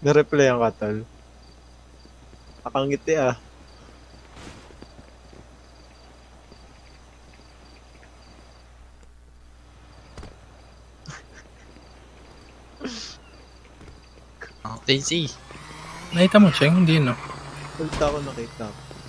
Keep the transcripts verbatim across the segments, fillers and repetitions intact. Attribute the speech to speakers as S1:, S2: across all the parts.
S1: Na-replyan ka, tol. Nakangiti ah.
S2: Daisy.
S3: Nakita mo siya, hindi no?
S1: Kulta ko nakita.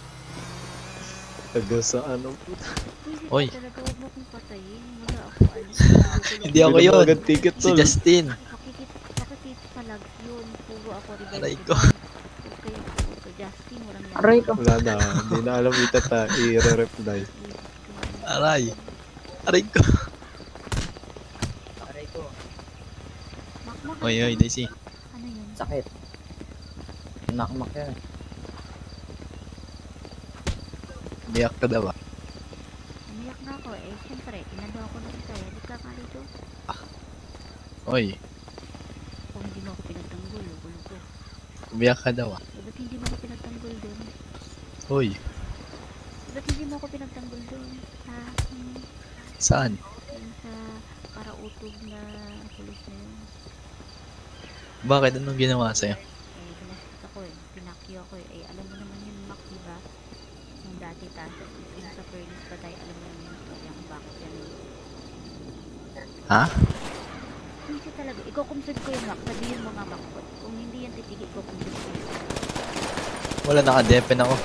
S1: Taga sa ano po.
S2: Oy.
S4: Talaga huwag mo kong patayin. Wala ako ano.
S2: Hindi ako yun.
S1: Agad ticket,
S2: Si
S1: tol.
S2: Justin.
S4: Pakikit sa lags yun. Puro ako revive.
S2: Aray ko.
S4: Huwag kayong puto. Justin, walang yan.
S5: Aray ko.
S1: Wala na. Hindi na alam itata. I-re-reply.
S2: Aray. Aray ko.
S5: Aray ko.
S4: Makmak.
S2: Oy, oy, Daisy.
S4: Ano yun?
S5: Sakit. Nakmak yan.
S2: Biyak ka daw ah.
S4: Umiyak na ako eh. Siyempre, inano ako ng isa eh. Di ka nga dito.
S2: Oy,
S4: Kung hindi mo ako pinagtanggol, gulo ko.
S2: biyak ka daw ah.
S4: Eh, ba't hindi mo ako pinagtanggol doon?
S2: Oy,
S4: Ba't hindi mo ako pinagtanggol doon? Ha? Hmm.
S2: saan?
S4: Yung sa parautog na pulis na yun.
S2: Bakit? Anong ginawa sa'yo?
S4: Eh, binastos ako eh. Pinakyo ako eh. Eh, alam mo naman yun, Mac, diba? Yung dati ta, yung sa furnace pa tayo, alam mo naman yung story kung bakit yan.
S2: Ha?
S4: Hindi talaga. Iko-compute ko yun, Mac. Sabihin mo nga, Mac. Kung hindi yan titigil, iko-compute ko yun.
S2: Wala, naka-depen ako.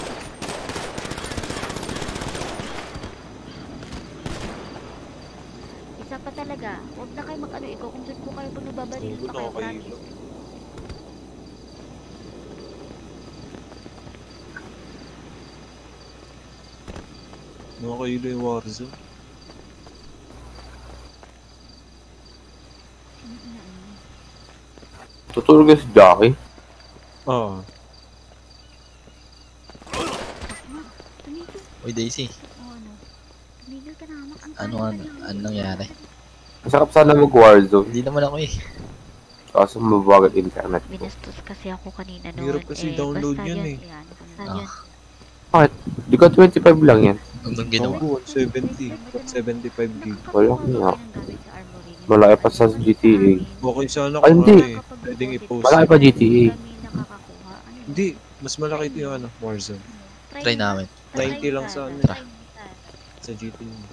S4: Isa pa talaga. Huwag na kayo mag-ano. Iko-compute ko kayo pag nababaril pa kayo. Promise.
S1: Nakakahilo yung Warzone.
S4: Ano inaano?
S6: Tutulog ka si Jackie?
S1: Oo.
S4: Mac, tumigil.
S2: Oy, Daisy.
S4: O ano? Tumigil ka na, Mac. Ang
S2: Ano,
S4: tayo
S2: ano,
S4: na yun.
S2: ano nangyari?
S6: Masarap sana mag-Warzone.
S2: Hindi naman ako eh.
S6: Kaso mabagal internet ko.
S4: Binastos kasi ako kanina noon.
S1: Hirap kasi
S4: eh,
S1: download
S4: basta
S1: yan
S4: yun,
S1: eh.
S4: Yan, basta
S2: Ah.
S4: yun.
S6: Di ka twenty-five lang yan.
S2: Anong ginawa?
S1: Ako, one seventy. one seventy-five gig.
S6: Wala
S4: Nakakakuha
S6: nga.
S4: kayo ng gamit sa armory niyo.
S6: Malaki pa sa G T A.
S1: Okay sana
S6: Ay,
S1: kung
S6: hindi.
S1: ano eh. Pwedeng i-post.
S6: Malaki pa G T A.
S4: Kami nakakakuha. Ano yun?
S1: Hindi. Mas malaki ito yung ano, Warzone.
S2: Try namin.
S1: ninety lang sa ano.
S2: Tara.
S1: Sa G T A.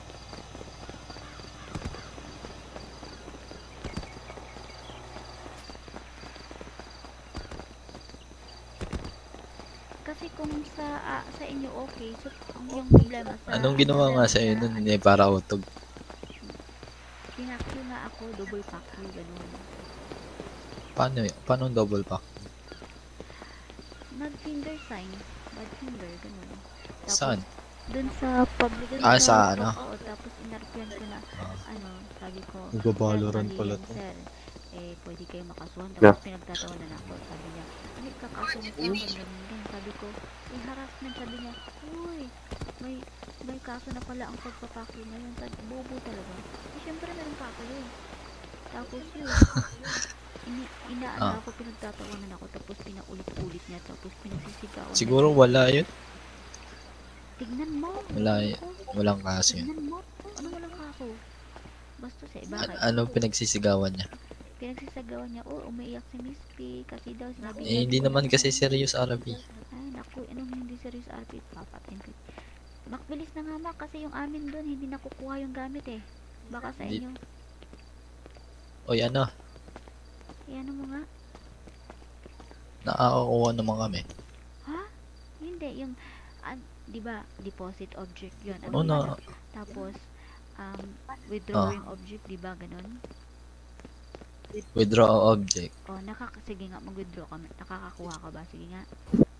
S4: Kasi kung sa ah, sa inyo okay, so ang yung problema sa
S2: Anong ginawa nga sa'yo nun? Hindi, para utog.
S4: pinakyo nga ako, double pakyo, ganun.
S2: Paano yun? Paano ang double pack?
S4: Nag-finger sign, bad finger, ganun. Tapos,
S2: Saan?
S4: dun sa public, dun
S2: Ah, sa ano?
S4: Oo, tapos inarpian ko na,
S2: Ah.
S4: ano, sabi ko,
S1: Nagbabalorant
S4: "Sir,
S1: pala
S4: mali
S1: to."
S4: yan, sir. Eh, pwede kayo makasuhan.
S6: Yeah.
S4: Tapos pinagtatawanan ako. Sabi niya, ano kakaso mo sa akin? Ganun, ganun. Sabi ko, eh, harassment. Sabi niya, uy, may, may kaso na pala ang pagpapakyo ngayon. Sabi, bobo talaga. Eh, syempre meron pa ako yun. Tapos yun, ini, inaano
S2: Ah.
S4: ako, pinagtatawanan ako. Tapos pinaulit-ulit niya. Tapos pinagsisigawan.
S2: Siguro wala yun.
S4: Tignan mo.
S2: Wala
S4: ano
S2: yun.
S4: ko?
S2: Walang kaso yun.
S4: Tignan mo. Ano walang kaso? Basta eh, bakit?
S2: A- ano pinagsisigawan niya?
S4: Pinagsisagawan niya, oh, umiiyak si Miss P kasi daw sinabi
S2: Eh, hindi naman kasi serious R B.
S4: Ay, naku, anong hindi serious R P? Papatayin ko. Mak, bilis na nga, Mak, kasi yung amin doon, hindi nakukuha yung gamit eh. Baka sa
S2: Hindi-
S4: inyo.
S2: Oy, ano?
S4: Eh, ano mo nga?
S2: Nakakakuha naman kami.
S4: Ha? Hindi, yung, ah, di ba, deposit object yun.
S2: Oo na.
S4: Tapos, um, withdrawing object, di ba, ganun?
S2: Withdraw object.
S4: O, nakaka, sige nga, mag-withdraw ka. Nakakakuha ka ba? Sige nga.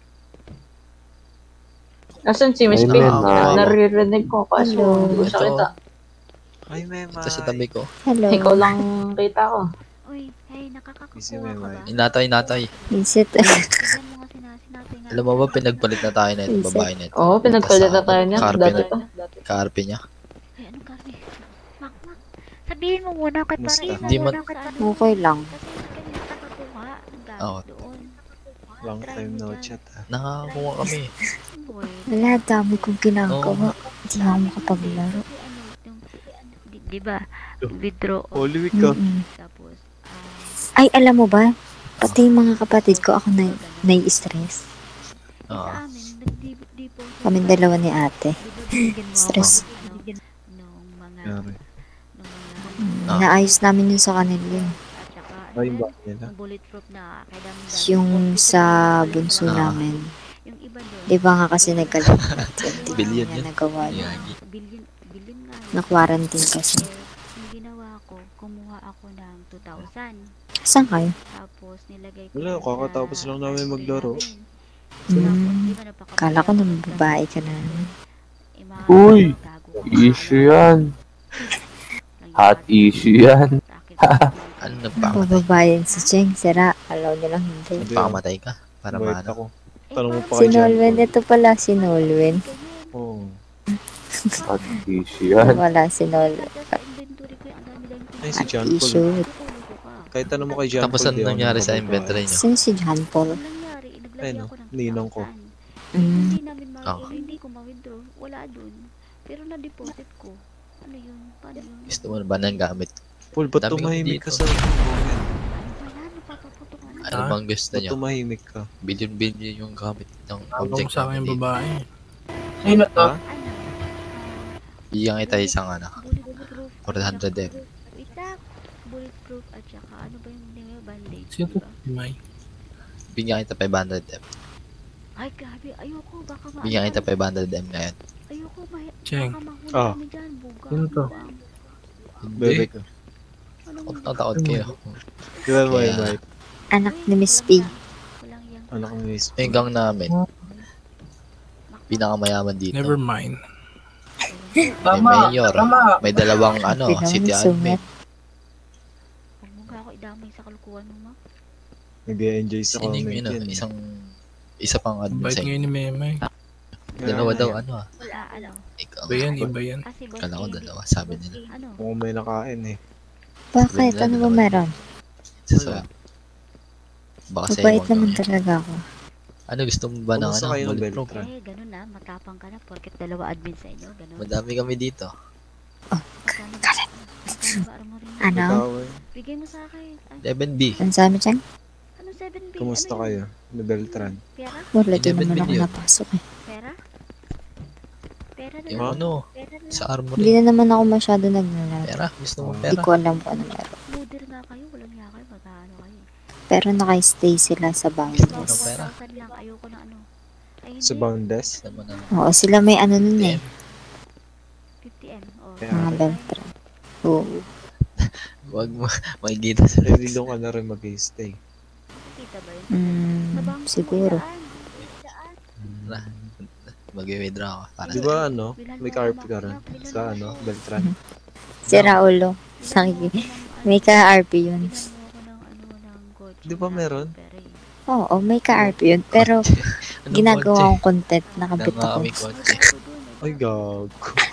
S5: Nasaan si Miss
S6: Ayun
S5: P?
S6: na, na-
S5: Naririnig ko kaso hindi ko siya
S2: Ito.
S5: kita.
S1: Ay, Mema.
S2: Ito sa tabi ko.
S7: Hello.
S5: Ikaw lang kita ko.
S4: Uy, hey,
S1: Busy,
S4: nakakakuha ka
S1: Memay.
S4: ba?
S2: Inatay, natay.
S7: Visit.
S4: Tignan mo nga sinabi natin nga.
S2: Alam mo ba, pinagpalit na tayo na ito, babae na ito.
S5: Oo, pinagpalit na tayo niya.
S2: Carpe
S5: Dati
S2: na.
S5: pa.
S2: Karpe niya.
S4: Ay, anong kasi? Mak, mak. Sabihin mo muna kahit para
S1: Kumusta?
S2: Hindi man-
S7: Okay lang.
S4: Kasi hindi kami nakakakuha ng gamit
S2: Oo.
S4: doon.
S1: Long
S4: Try
S1: time
S4: mo
S1: no
S4: dyan.
S1: chat ah.
S2: Nakakakuha kami.
S4: Boy.
S7: Wala, dami kong ginagawa. Hindi ako makapaglaro.
S4: Kasi ano, yung, di, di ba, withdraw o
S1: Holy week ka.
S7: Mm-mm.
S4: tapos, ah,
S7: Ay, alam mo ba? Pag Pati yung mga kapatid ko, ako na nai-stress.
S4: Eh,
S2: Oo.
S4: sa amin, nag-deposit
S7: Kaming
S4: pa-
S7: dalawa ni ate.
S4: Di ba binigyan mo ako,
S7: Stress.
S4: ano, nung mga,
S1: Yari.
S4: nung mga,
S7: Mm,
S2: Ah.
S7: Naayos namin yun sa kanila yun.
S4: at saka, ano
S1: Ay, yung
S4: yan?
S1: bahay nila.
S4: Yung bulletproof na kailangan
S7: Yung
S4: dami.
S7: sa
S4: Bulletproof
S7: bunso
S4: na-
S2: Ah.
S7: namin.
S4: Yung iba doon.
S7: Di ba nga kasi nagkalat?
S2: Billion
S7: Hindi
S2: yun.
S7: niya nagawa yun.
S2: Yagi.
S4: Billion, billion nga yun.
S7: Na-quarantine kasi.
S4: Eh, yung ginawa ko, kumuha ako ng two thousand.
S7: Saan kayo?
S4: Tapos nilagay ko
S1: Wala,
S4: dun
S1: kakatapos
S4: sa
S1: lang namin
S4: armory
S1: maglaro.
S4: namin.
S7: Mm.
S4: Tapos, di ba napaka-
S7: Kala ko nang babae ka na.
S4: Eh, mga-
S6: Uy!
S4: gago ka.
S6: Issue yan. Hot issue yan.
S4: Sa akin,
S2: Ano nagpakamatay?
S7: Bababayan si Cheng. Sira. Alaw niya lang hindi.
S1: Hindi,
S2: Nagpakamatay ka? Para
S1: Bait
S2: maano?
S1: ako.
S4: Eh,
S1: Tanong mo
S4: parang
S1: pa
S7: Si
S1: kay John
S7: Nolwen.
S1: Paul.
S7: Ito pala si Nolwen.
S1: Oo.
S6: Hot issue yan.
S7: Wala si Nolwen.
S4: sa inventory ko, ang dami-dami ko.
S1: Ay, si John Paul.
S7: Issue.
S4: Tutulog ko ka.
S1: Kahit tanong mo kay John
S2: Tapos
S1: Paul,
S2: ano
S1: di ako
S2: nangyari sa
S1: nagbababae.
S2: inventory niyo?
S7: Sino si John Paul?
S4: Ang nangyari, eh, naglagay
S1: Ayun,
S4: ako ng
S1: ninong ko.
S4: two thousand.
S7: Mm.
S4: Hindi namin ma-
S2: Ah.
S4: eh, hindi ko ma-withdraw. Wala dun. Pero na-deposit ko. Ano yun? Paano yun?
S2: Gusto mo na ba ng gamit?
S1: Paul, ba't
S2: Dami kami
S1: tumahimik ka
S2: dito.
S1: sa comment?
S4: Ano ba yan? Napapaputok ano?
S2: Ano bang gusto
S1: Ba't
S2: niyo?
S1: tumahimik ka?
S2: Billion-billion yung gamit ng
S3: Tawag
S2: object
S3: mo sa akin
S2: namin
S3: yung
S2: dito.
S3: babae.
S5: Sino to?
S1: Ha?
S4: Ano?
S2: Bigyan kita isang ano.
S4: Bulletproof.
S2: four hundred M.
S4: Wait lang. Bulletproof at saka ano ba yung name yung bandage?
S3: Sino to?
S4: diba?
S3: May.
S2: Bigyan kita five hundred M.
S4: Ay, grabe. Ayoko. Baka ma-
S2: Bigyan kita five hundred M ngayon.
S4: Ayoko. Ma-
S3: Cheng.
S4: baka mahuli
S1: Ah.
S4: kami dyan. Buga.
S3: Sino to?
S4: buwang.
S1: Bebe
S2: Hindi.
S1: ka.
S4: Anong
S2: Huwag natakot kayo.
S1: Di ba, may
S2: Kaya-
S1: mic?
S7: Anak ni Miss P.
S4: Walang yang.
S1: Anak ni Miss.
S2: Yung gang namin, pinakamayaman dito.
S3: Never mind.
S2: May mayor. May dalawang ano,
S7: Pinang
S2: city admin.
S7: sumet.
S4: Huwag mo nga ako idamay sa kalukuhan mo, ma.
S1: Nag-enjoy sa
S2: Sino
S1: comment
S2: yung ano,
S1: yan.
S2: isang isa pang admin
S3: Bait
S2: sa
S3: ngayon ni Memay.
S2: Dalawa daw ano ah.
S4: Wala, ano.
S2: Ikaw.
S3: Iba yan, iba yan.
S4: Kasi boss
S2: Kala ko
S4: A,
S2: dalawa, sabi
S4: boss
S2: nila.
S4: A, Ano?
S1: Mukhang may nakain eh.
S7: Bakit? Ano ba meron?
S2: Sa swap. Baka sa
S7: Mabait
S2: ibang
S7: naman
S2: gawin.
S7: talaga ako.
S2: Ano gusto mo ba ng
S1: Kumusta
S2: ano?
S1: kayo ng
S2: Bulletproof?
S1: Beltran?
S4: Eh, ganun na. Matapang ka na. Porket dalawa admin sa inyo. Ganun.
S2: Madami kami dito.
S4: Magkano ba? Magkano ba armory na?
S7: Ano?
S1: Ikaw eh.
S4: Bigay mo sa akin. Ay,
S2: eleven B.
S7: Ano sabi Cheng?
S4: ano seven B?
S1: Kumusta
S4: ano
S1: kayo?
S4: yun?
S1: Ni Beltran?
S4: Pera?
S7: Wala din
S2: eleven
S7: naman ako
S2: million.
S7: napasok eh.
S4: Pera? Pera na
S2: Yung
S4: lang.
S2: ano,
S4: Pera na
S2: sa
S4: lang.
S2: armory.
S7: Hindi na naman ako masyado naglalaro.
S2: Pera, gusto mo
S7: Hindi
S2: pera?
S7: ko alam kung ano meron.
S4: Luder nga kayo. Walang nga kayo. Magkano kayo.
S7: Pero naka-stay sila sa
S2: Gusto
S7: boundless.
S2: mo ng pera?
S4: one thousand lang. Ayoko na ano. Ay, hindi.
S1: Sa Boundless?
S2: Gusto mo ng
S7: Oo, sila may ano nun eh.
S4: fifty M. Oh.
S1: Kaya-
S7: Mga Beltran. Oo.
S2: Wag mo makikita sa
S1: Eh, di doon ka na rin mag-stay.
S4: Kita ba yun?
S7: Mm,
S4: Sa bangko mo
S7: siguro.
S4: daan. Daan.
S2: mag-withdraw ako para
S1: Di
S2: sa
S1: ba ano? May carpet ka rin sa ano? Beltran?
S7: Si Raulo. Nakiki- May ka-R P yun.
S4: Bilan mo ako ng ano ng kotse
S1: Di ba
S4: na
S1: meron?
S4: pera eh.
S7: Oo, may ka-R P yun. Pero
S2: Anong
S7: ginagawa
S2: kotse?
S7: kong content. Nakabit
S2: Tama
S7: ako.
S2: kami kotse.
S4: Ako dun, eh.
S1: Ay, gago.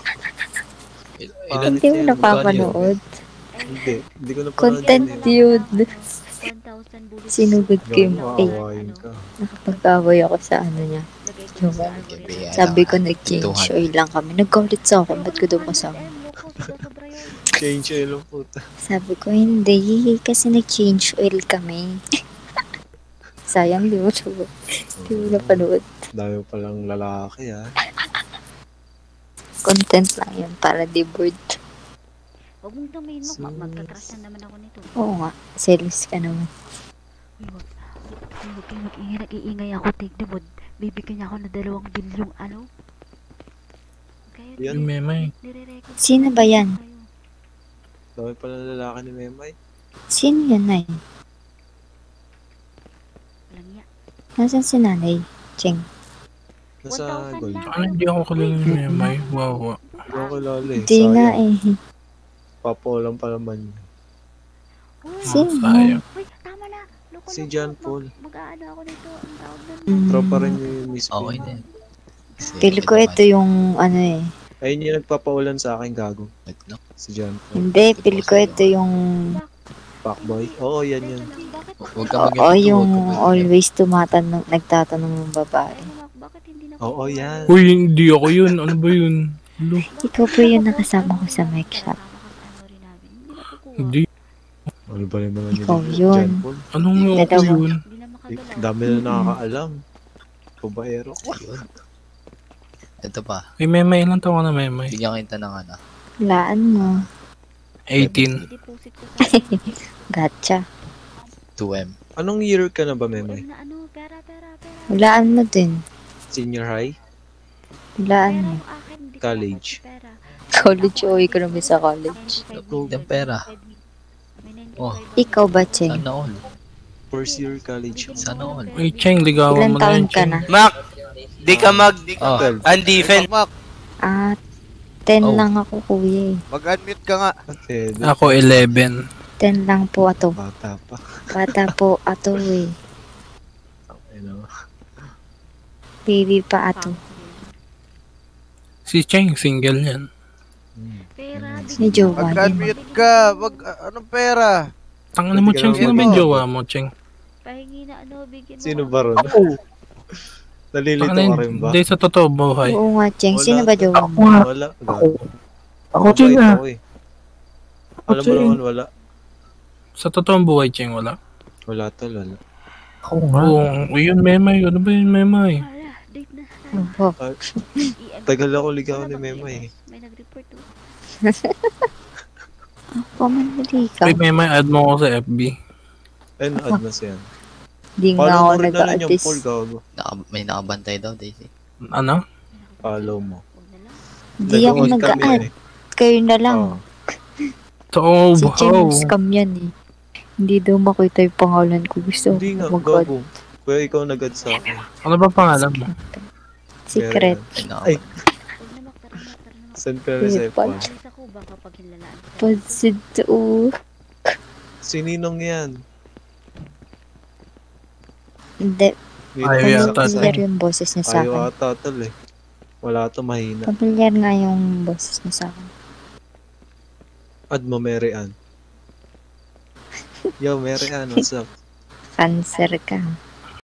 S2: Il-
S1: Ah,
S2: Ilan?
S7: Hindi mo
S1: Yun,
S7: napapanood.
S4: Ay,
S1: Hindi. Hindi ko na
S7: Content
S1: panood yun eh.
S7: yun.
S4: one thousand bullets.
S7: Sinugod ko yung
S1: Gago,
S7: eh.
S1: aawayin ka.
S7: Nakapag-away ako sa ano niya.
S4: Lagay ko
S7: Yung-
S4: sa armory.
S2: Kaya
S7: Sabi ko
S2: lang,
S7: nag-change
S2: two hundred.
S7: oil lang kami. Nag-call sa ako. Ba't ko daw kasama?
S4: M, loko, sobra-sobra yun.
S1: Change oil ang puta.
S7: Sabi ko, hindi. Kasi nag-change oil kami. Sayang, di mo siya. Di mo napanood.
S1: Dami palang lalaki ah.
S7: Content lang yun para di bored.
S4: Huwag mong damayin mo.
S1: Sus.
S4: Mag- Magka-crush na naman ako nito.
S7: Oo nga. Selos ka naman.
S4: Uy, wag. Uy, Huwag kayo mag-ingay. Nag-iingay ako. Take the mood. Bibigyan niya ako ng dalawang bilyong ano. Kaya
S1: Yan.
S3: Yung Memay.
S4: nire-record.
S7: Sino ba yan?
S4: Kayo.
S1: Dami palang lalaki ni Memay.
S7: Sino yan na yun?
S4: Walang niya.
S7: Nasaan si nanay? Cheng.
S1: Nasa
S4: one thousand
S1: gold.
S4: lang.
S3: Ano hindi ako kilala ni Memay? Wow, wow.
S1: Hindi ko kilala eh.
S7: Hindi nga
S1: Sayang.
S7: eh.
S1: Papolang pa naman.
S4: Uy,
S7: Sino?
S3: Sayang.
S4: uy, tama na. Loko,
S1: Si
S4: loko.
S1: John
S4: Mag-
S1: Paul.
S4: Mag-aano ako nito. Ang tawag doon.
S7: Mm.
S1: Tropa rin yung Miss P.
S2: Okay din. Kasi
S7: Pili ko ito yung ano eh.
S1: Ayun yung nagpapaulan sa akin, gago.
S2: Wait lang.
S1: Si John Paul.
S7: Hindi, pili ko ito yung
S1: Fuckboy. Oo, yan
S4: Teka
S1: yun.
S4: lang, bakit?
S2: Huwag ka
S7: oo,
S2: mag-ganito, huwag
S7: yung
S2: ka mag-ganito.
S7: always tumatanong, nagtatanong ng babae.
S4: Ay, Mac, bakit hindi na
S1: Oo, yan.
S3: Uy, hindi ako yun. Ano ba yun? Lo.
S7: Ikaw po yung nakasama ko sa mic shop.
S4: Kasama ka sa ano rin namin. Hindi na kukuha.
S3: Hindi.
S1: Ano ba yung mga
S7: Ikaw
S1: nila?
S7: yun.
S1: John Paul?
S3: Anong ako
S7: Dalawa.
S3: yun?
S4: Hindi na
S1: Eh,
S4: makagalaw.
S1: dami na nakakaalam. Pabaero.
S2: Ayun. Ito pa.
S3: May memay, ilang taon ka na memay?
S2: Bigyan kita ng ano.
S7: Laan mo.
S3: eighteen.
S4: I-deposit ko sa
S7: Gotcha.
S2: two M.
S1: Anong year ka na ba, Memay?
S4: na ano, pera, pera, pera.
S7: Hulaan mo din.
S1: Senior high?
S7: Hulaan
S4: Pera
S7: mo.
S4: yung akin, hindi ko
S1: College.
S4: dapat pera.
S7: College o ikaw naman sa college.
S2: Ng pera.
S4: May ninety-five
S2: Oh.
S4: ako.
S7: Ikaw ba, Cheng?
S2: Sana all.
S1: First year college.
S2: Sana all.
S3: Uy, Cheng, ligawan
S7: Ilan
S3: mo na
S7: taon
S3: yan,
S7: ka
S3: Cheng.
S7: na?
S8: Mac, di ka mag
S2: Oh,
S8: undefend.
S7: Ah, ten
S2: Oh.
S7: lang ako, kuya eh.
S8: Mag-unmute ka nga.
S1: Ate,
S3: Ako eleven.
S7: ten lang po ato.
S1: bata pa.
S7: Bata po ato eh.
S1: Ano?
S7: Baby pa ato.
S3: Si Cheng, single yan.
S1: Hmm.
S4: Pera,
S7: May jowa yan.
S8: Mag-unmute ka. Mag, anong pera?
S3: Tangan mo, Cheng. Sino ba yung jowa mo, Cheng?
S4: pahingi na ano, bigyan mo.
S1: Sino
S4: ako.
S1: ba ron? Nalilito
S3: Tangan
S1: ka rin ba?
S3: Hindi, sa totoo buhay.
S7: Oo nga, Cheng.
S1: Wala.
S7: Sino ba jowa mo?
S1: Wala.
S6: Ako. Ako,
S1: Mabait
S6: Cheng ah.
S1: ako eh. Alam mo naman, wala.
S3: Sa totoong buhay, Cheng, wala.
S1: Wala tol, wala.
S6: Ako nga.
S3: Oo, yun, memay. Ano ba yun, memay?
S4: Hala, date na.
S7: Oh,
S4: I-M.
S1: Tagal ako ligaw ni Memay eh.
S4: May nag-report to.
S7: pamali ka.
S3: Uy, memay, add mo ako sa F B.
S1: Ayun, add na siya.
S7: Di nga
S1: Follow
S7: ako
S1: mo rin na lang yung
S7: nag-artist.
S1: poll, gago.
S2: naka, may nakabantay daw, Daisy.
S3: Ano?
S1: Follow mo.
S4: Huwag na lang.
S7: Di ako
S1: Nag-on kami
S7: nag-a-add.
S1: eh.
S7: Kayo na lang.
S1: Oo.
S3: So,
S7: Si Cheng,
S3: oh,
S7: scam yan eh. Hindi daw makita yung pangalan ko. Gusto
S1: Hindi nga,
S7: ko mag-add.
S1: gago. Kuya, ikaw nag-add sa akin.
S3: ano ba pangalan mo?
S7: Secret.
S2: May nakabantay.
S1: Ay.
S4: Huwag na mak, tara na, tara na mak.
S1: Send ka rin sa F one.
S4: Alis ako, baka pag hilalaan ko.
S7: Pansid to.
S1: Sininong yan?
S7: Hindi.
S1: Dito
S3: Ayaw
S1: sa
S3: yata.
S1: kasal.
S7: Familiar yung boses niya sa
S1: Ayaw
S7: akin.
S1: ata tol eh. Wala to mahina.
S7: Familiar nga yung boses niya sa akin.
S1: Add mo, Mary Ann. Yo, Mary Ann, what's up?
S7: Cancer ka.